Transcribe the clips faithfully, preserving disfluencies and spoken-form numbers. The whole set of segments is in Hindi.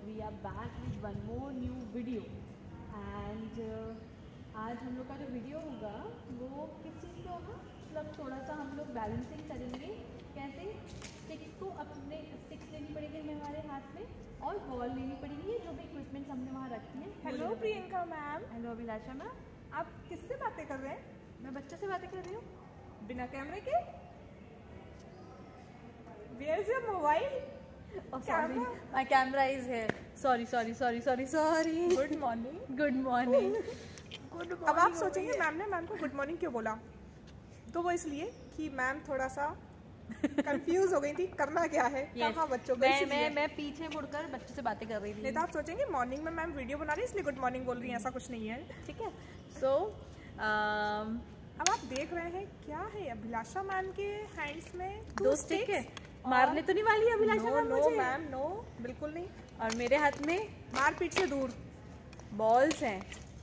we are back with one more new video and uh, आज हम लोग का जो वीडियो होगा वो किस चीज़ पे होगा, मतलब थोड़ा सा हम लोग बैलेंसिंग करेंगे। कैसे स्टिक्स को अपने स्टिक्स लेनी पड़ेगी हमें हमारे हाथ में और बॉल लेनी पड़ेगी, जो भी इक्विपमेंट्स हमने वहाँ रखी है। Hello Priyanka ma'am. Hello Abhilasha ma'am. आप किससे बातें कर रहे हैं? मैं बच्चों से बातें कर रही हूँ बिना कैमरे के। Where is your mobile? Oh, sorry, my camera is here. Sorry, sorry, sorry, sorry, sorry. Good morning. Good morning. Good morning. अब आप सोचेंगे मैम ने मैम को गुड मॉर्निंग क्यों बोला, तो वो इसलिए कि मैम थोड़ा सा कंफ्यूज हो गई थी करना क्या है, yes. कहाँ बच्चों को। मैं मैं मैं पीछे मुड़कर बच्चों से बातें कर रही थी। नहीं तो आप सोचेंगे मॉर्निंग में मैम वीडियो बना रही है इसलिए गुड मॉर्निंग बोल रही है, ऐसा कुछ नहीं है। ठीक है। सो um, अब आप देख रहे हैं क्या है अभिलाषा मैम के हैंड्स में दो स्टिक है। मारने तो नहीं वाली अभिलाषा मैम मुझे? नो मैम नो, बिल्कुल नहीं। और मेरे हाथ में मारपीट से दूर बॉल्स हैं,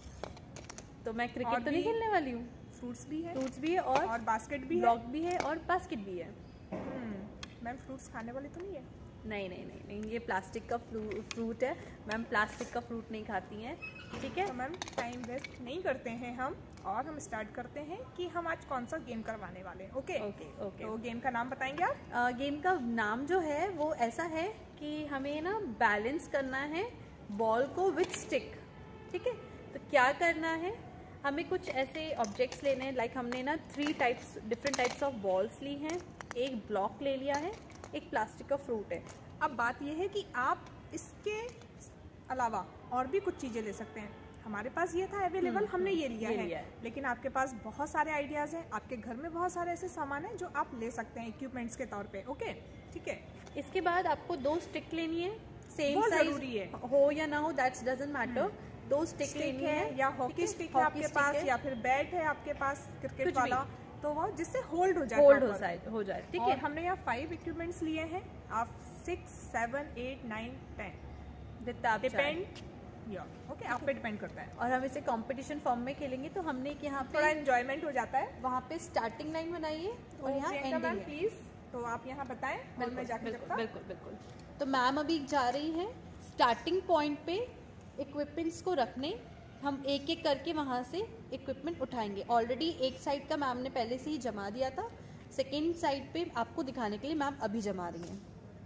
तो मैं क्रिकेट तो नहीं खेलने वाली हूँ। फ्रूट्स भी है, फ्रूट्स भी है और, और बास्केट भी है, ब्लॉक भी है और बास्केट भी है। मैम फ्रूट्स खाने वाले तो नहीं है? नहीं नहीं नहीं नहीं, ये प्लास्टिक का फ्रूट है मैम, प्लास्टिक का फ्रूट नहीं खाती हैं। ठीक है। तो मैम टाइम वेस्ट नहीं करते हैं हम, और हम स्टार्ट करते हैं कि हम आज कौन सा गेम करवाने वाले हैं। Okay okay okay. तो गेम का नाम बताएंगे आप? आ, गेम का नाम जो है वो ऐसा है कि हमें ना बैलेंस करना है बॉल को विथ स्टिक। ठीक है। तो क्या करना है, हमें कुछ ऐसे ऑब्जेक्ट्स लेने हैं, लाइक हमने ना three types different types of balls ली हैं, एक ब्लॉक ले लिया है, एक प्लास्टिक का फ्रूट है। अब बात यह है कि आप इसके अलावा और भी कुछ चीज़ें ले सकते हैं। हमारे पास ये था अवेलेबल, हमने ये लिया ये है, लिया है। लेकिन आपके पास बहुत सारे आइडियाज़ हैं, आपके घर में बहुत सारे ऐसे सामान हैं जो आप ले सकते हैं इक्विपमेंट्स के तौर पे। ओके ठीक है। इसके बाद आपको दो स्टिक लेनी है, सेम वो साइज जरूरी है, हो या ना हो दैट्स डजंट मैटर। दो स्टिक लेनी है, या हॉकी स्टिक है आपके पास, या फिर बैट है आपके पास क्रिकेट वाला, तो वो जिससे होल्ड हो जाए, होल्ड हो जाए हो जाए ठीक है। हमने यहाँ फाइव इक्विपमेंट्स लिए हैं, आप six seven eight nine ten depend okay आप पे डिपेंड करता है। और हम इसे कंपटीशन फॉर्म में खेलेंगे, तो हमने एक यहाँ पे थोड़ा एंजॉयमेंट हो जाता है। वहाँ पे स्टार्टिंग लाइन बनाई है और यहाँ एंडिंग है। प्लीज तो आप यहाँ बताएं और मैं जाके बिल्कुल बिल्कुल बिल्कुल। तो मैम अभी जा रही है स्टार्टिंग पॉइंट पे इक्विपमेंट्स को रखने, हम एक एक करके वहाँ से इक्विपमेंट उठाएंगे। ऑलरेडी एक साइड का मैम ने पहले से ही जमा दिया था, सेकेंड साइड पे आपको दिखाने के लिए मैम अभी जमा रही हैं।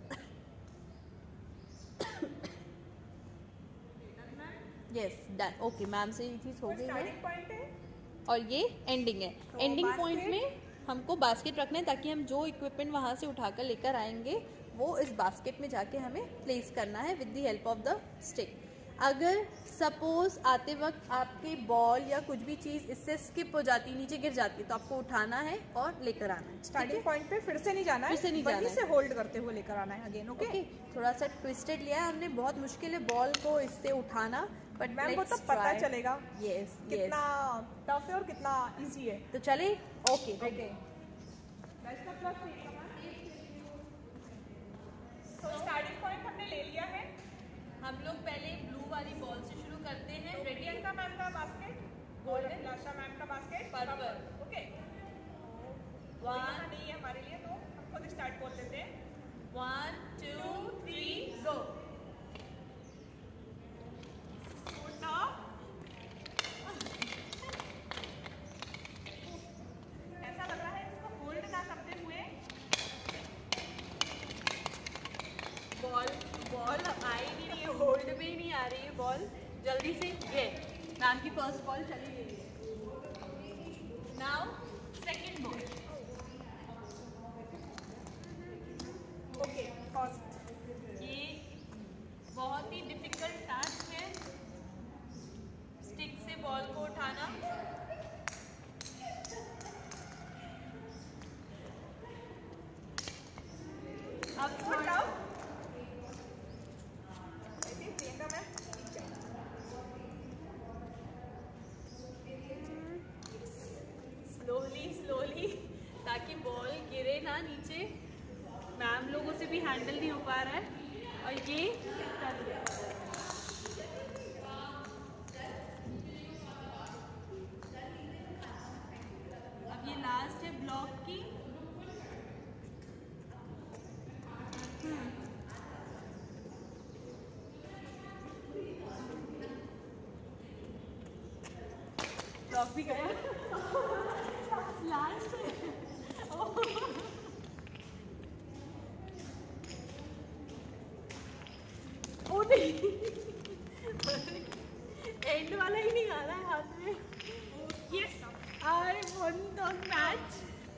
Yes done. ओके मैम से ये चीज़ हो गई है और ये एंडिंग है। तो एंडिंग पॉइंट में हमको बास्केट रखना है, ताकि हम जो इक्विपमेंट वहाँ से उठाकर लेकर आएंगे वो इस बास्केट में जाके हमें प्लेस करना है with the help of the stick. अगर सपोज आते वक्त आपके बॉल या कुछ भी चीज़ इससे स्किप हो जाती है, नीचे गिर जाती है, तो आपको उठाना है और लेकर आना है। स्टार्टिंग पॉइंट पे फिर से नहीं जाना है, फिर से नहीं जाना है, से होल्ड करते हुए लेकर आना है अगेन। ओके थोड़ा सा ट्विस्टेड लिया है हमने, बहुत मुश्किल है बॉल को इससे उठाना, बट मैम को तो पता चलेगा यस कितना टफ है और कितना इजी है। तो चले ओके ओके। तो स्टार्टिंग पॉइंट हमने ले लिया है। हम लोग पहले ब्लू वाली बॉल से शुरू करते हैं। तो प्रियंका मैम का बास्केट, गोल्डन अभिलाषा मैम का बास्केट पर्पल। ओके वन नहीं है हमारे लिए, तो हम खुद स्टार्ट कर लेते हैं। One two three go. ऐसा लग रहा है इसको होल्ड ना करते हुए बॉल बॉल आ ही नहीं रही है, होल्ड में ही नहीं आ रही है बॉल। जल्दी से ये मैम की फर्स्ट बॉल चली गई है। Now second ball. Okay first. ये बहुत ही डिफिकल्ट टास्क है, स्टिक से बॉल को उठाना। अब थोड़ा स्लोली स्लोली, ताकि बॉल गिरे ना नीचे। मैम लोगों से भी हैंडल नहीं हो पा रहा है और ये कर दिया। अब ये लास्ट है ब्लॉक की। ब्लॉक भी गया लास्ट ओ नहीं एंड वाला ही नहीं आ रहा है हाथ में। Yes I won the match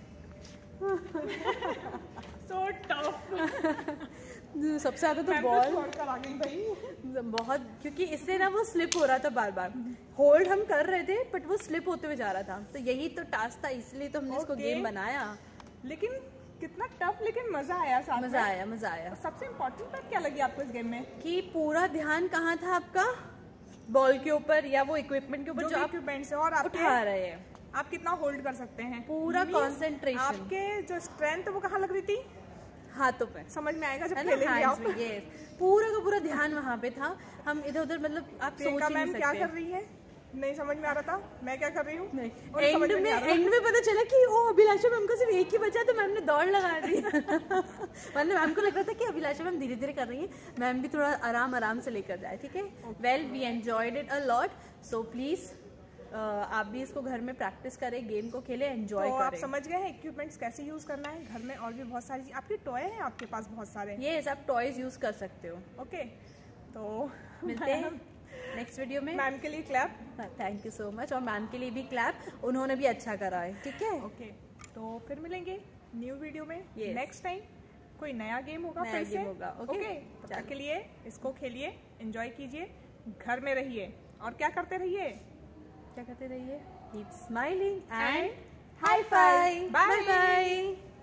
so tough. सबसे ज्यादा तो बॉल कर आ गई भाई बहुत, क्योंकि इससे ना वो स्लिप हो रहा था बार बार। होल्ड हम कर रहे थे बट वो स्लिप होते हुए जा रहा था, तो यही तो टास्क था, इसलिए तो हमने इसको Okay. गेम बनाया। लेकिन कितना टफ, लेकिन मजा आया साथ मजा में। आया मजा आया। सबसे इम्पोर्टेंट बात क्या लगी आपको इस गेम में? कि पूरा ध्यान कहाँ था आपका, बॉल के ऊपर या वो इक्विपमेंट के ऊपर जो जो आप इक्विपमेंट से, और आपके उठा रहे हैं, आप कितना होल्ड कर सकते हैं, पूरा Means concentration। आपके जो स्ट्रेंथ वो कहाँ लग रही थी, हाथों पे, समझ में आएगा जब है ना, खेलेंगे hands आप। में, yes। पूरा का पूरा ध्यान वहाँ पे था। हम इधर उधर मतलब आप सोच प्रियंका ही नहीं मैम क्या सकते। कर रही है नहीं समझ में आ रहा था, मैं क्या कर रही हूँ नहीं, और एंड समझ में नहीं आ रहा। एंड में पता चला कि ओ अभिलाषा मैम को सिर्फ एक ही बचा, तो मैम ने दौड़ लगा दी। मतलब मैम को लग रहा था कि अभिलाषा मैम धीरे धीरे कर रही है, मैम भी थोड़ा आराम आराम से लेकर जाए, ठीक है। Well we enjoyed it a lot, so please आप भी इसको घर में प्रैक्टिस करें, गेम को खेलें, एंजॉय तो आप करें। समझ गए हैं इक्विपमेंट्स कैसे यूज करना है घर में, और भी बहुत सारी चीज, आपके टॉय हैं आपके पास बहुत सारे। ये आप टॉयज यूज कर सकते हो। ओके तो मिलते हैं नेक्स्ट वीडियो में। मैम के लिए clap. Thank you so much, और मैम के लिए भी क्लैप, उन्होंने भी अच्छा करा है, ठीक है। ओके तो फिर मिलेंगे न्यू वीडियो में Yes. नेक्स्ट टाइम, कोई नया गेम होगा नया फिर गेम से होगा, okay? ओके तब तक के लिए इसको खेलिए, एंजॉय कीजिए, घर में रहिए और क्या करते रहिए, क्या करते रहिए, keep smiling and And high five, Bye. Bye bye.